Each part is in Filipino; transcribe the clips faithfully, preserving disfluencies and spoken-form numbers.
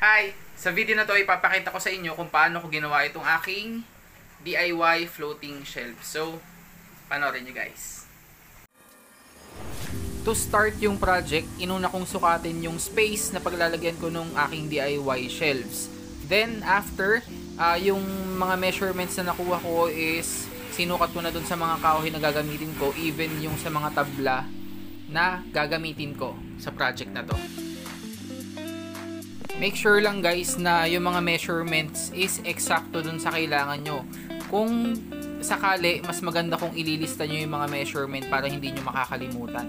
Hi! Sa video na to ipapakita ko sa inyo kung paano ko ginawa itong aking D I Y floating shelf. So, panoorin nyo guys. To start yung project, inuna kong sukatin yung space na paglalagyan ko nung aking D I Y shelves. Then, after, uh, yung mga measurements na nakuha ko is sinukat ko na dun sa mga kahoy na gagamitin ko, even yung sa mga tabla na gagamitin ko sa project na to. Make sure lang guys na yung mga measurements is eksakto dun sa kailangan nyo. Kung sakali, mas maganda kung ililista nyo yung mga measurement para hindi nyo makakalimutan.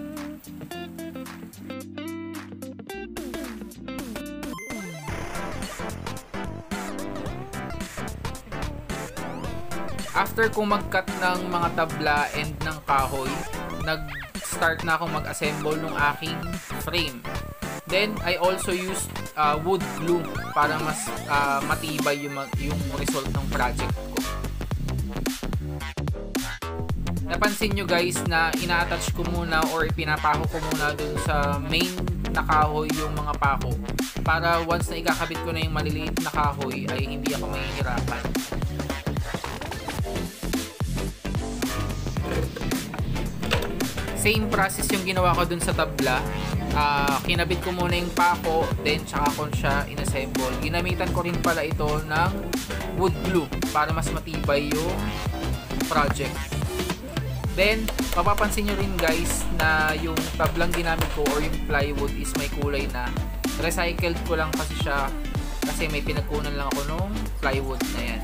After kong mag-cut ng mga tabla and ng kahoy, nag-start na akong mag-assemble ng aking frame. Then, I also used uh, wood glue para mas uh, matibay yung, yung result ng project ko. Napansin nyo guys na ina-attach ko muna or ipinapako ko muna dun sa main na kahoy yung mga pako. Para once na ikakabit ko na yung maliliit na kahoy ay hindi ako mahihirapan. Same process yung ginawa ko dun sa tabla. Uh, kinabit ko muna yung pako, then tsaka ko siya inassemble. Ginamitan ko rin pala ito ng wood glue para mas matibay yung project. Then, mapapansin nyo rin guys na yung tablang ginamit ko or yung plywood is may kulay na. Recycled ko lang kasi siya kasi may pinagkunan lang ako nung plywood na yan.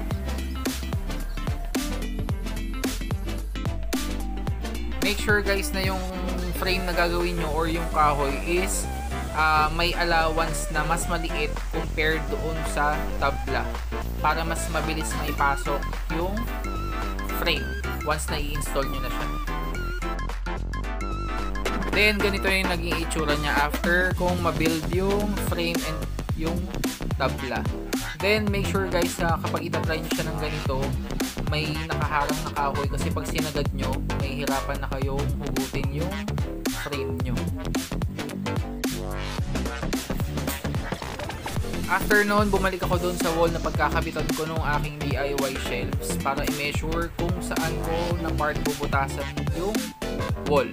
Make sure guys na yung frame na gagawin nyo or yung kahoy is uh, may allowance na mas maliit compared doon sa tabla para mas mabilis maipasok yung frame once na i-install nyo na siya. Then ganito yung naging itsura niya after kung mabuild yung frame and yung tabla. Then make sure guys na kapag itatry nyo siya ng ganito, may nakaharang na kahoy kasi pag sinagad nyo, may hirapan na kayong hugutin yung frame nyo. After noon, bumalik ako dun sa wall na pagkakabitan ko nung aking D I Y shelves para i-measure kung saan ko na part bubutasan yung wall.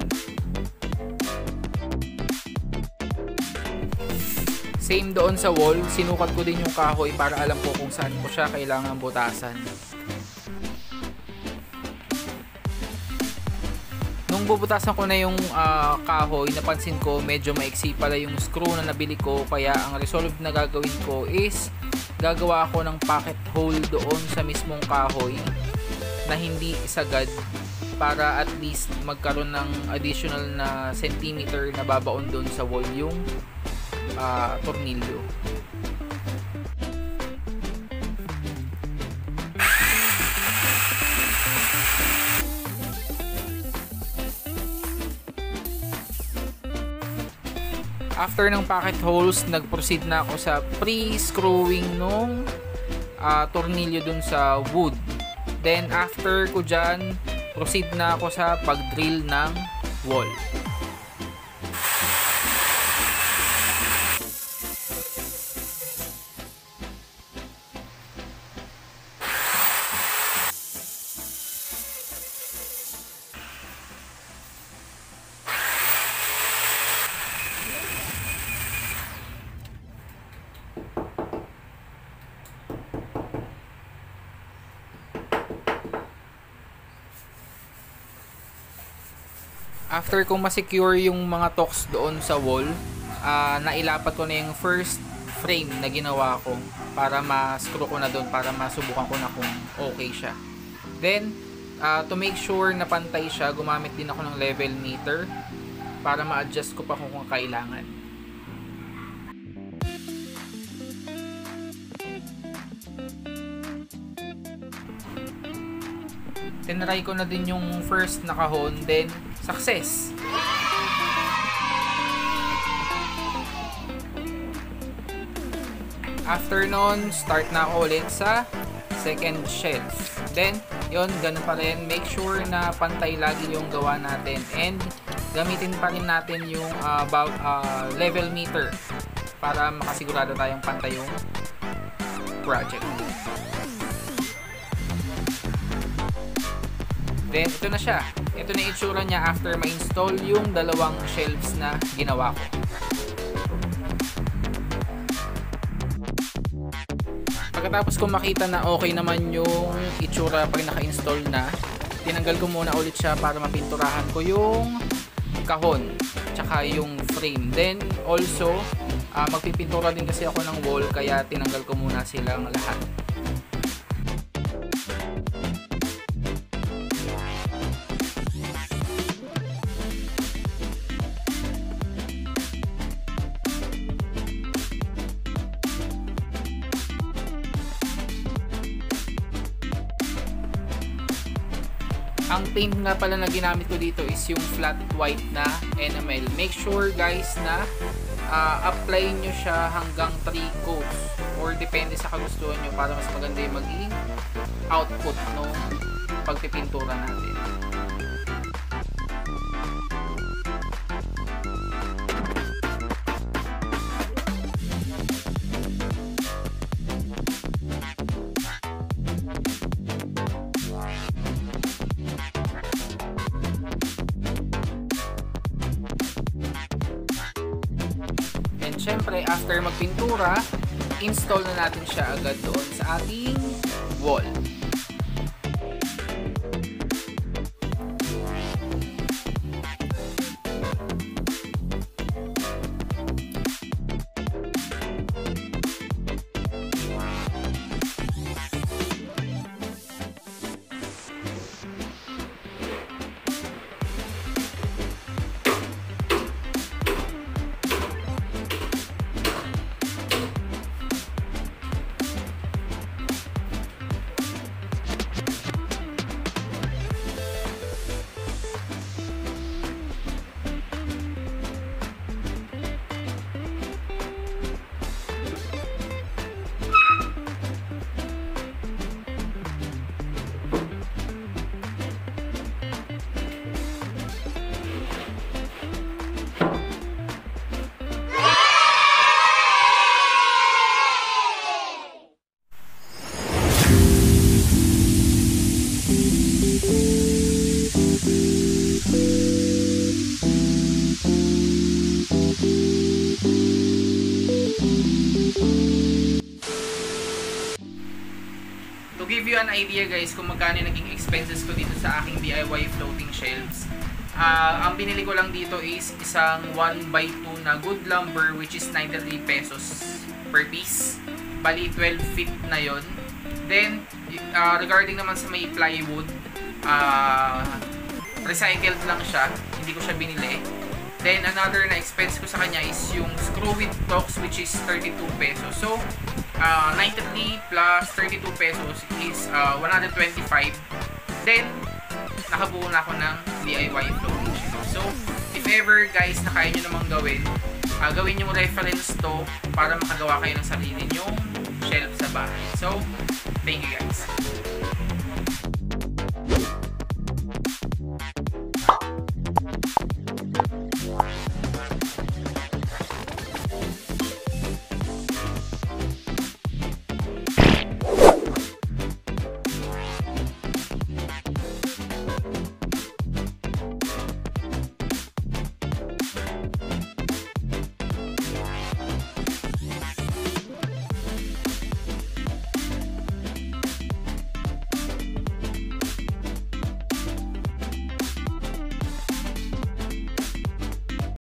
Same doon sa wall, sinukat ko din yung kahoy para alam ko kung saan ko siya kailangan butasan. Nung bubutasan ko na yung uh, kahoy, napansin ko medyo maiksi pala yung screw na nabili ko, kaya ang resolve na gagawin ko is gagawa ako ng pocket hole doon sa mismong kahoy na hindi isagad para at least magkaroon ng additional na centimeter na babaon doon sa wall yung uh, tornilyo. After ng pocket holes, nag-proceed na ako sa pre-screwing nung uh, tornilyo dun sa wood. Then after ko dyan, proceed na ako sa pag-drill ng wall. After kong ma-secure yung mga tocks doon sa wall, uh, nailapat ko na yung first frame na ginawa ko para ma-screw ko na doon, para masubukan ko na kung okay siya. Then, uh, to make sure na pantay siya, gumamit din ako ng level meter para ma-adjust ko pa kung kailangan. Tinry ko na din yung first na kahon, then success! After nun, start na ako ulit sa second shelf. Then, yon ganun pa rin. Make sure na pantay lagi yung gawa natin. And, gamitin pa rin natin yung uh, about, uh, level meter para makasigurado tayong pantay yung project. Then, ito na siya. Ito na yung itsura niya after ma-install yung dalawang shelves na ginawa ko. Pagkatapos ko makita na okay naman yung itsura pag naka-install na, tinanggal ko muna ulit siya para mapinturahan ko yung kahon tsaka yung frame. Then also, uh, magpipintura din kasi ako ng wall, kaya tinanggal ko muna silang lahat. Ang paint nga pala na ginamit ko dito is yung flat white na enamel. Make sure guys na uh, apply nyo siya hanggang three coats or depende sa kagustuhan nyo para mas maganda yung magiging output ng pagpipintura natin. Siyempre, after magpintura, install na natin siya agad doon sa ating wall. To give you an idea guys kung magkano naging expenses ko dito sa aking D I Y floating shelves, uh, ang binili ko lang dito is isang one by two na good lumber, which is ninety-three pesos per piece. Bali twelve feet na yon. Then uh, regarding naman sa may plywood, uh, recycled lang siya, hindi ko siya binili. Then another na expense ko sa kanya is yung screw with tocks, which is thirty-two pesos. So uh, ninety-three plus thirty-two pesos is uh, one hundred twenty-five. Then nakabuo na ako ng D I Y floating shelf. So if ever guys na kaya nyo namang gawin, uh, gawin yung reference to para makagawa kayo ng sarili nyong shelf sa bahay. So thank you guys.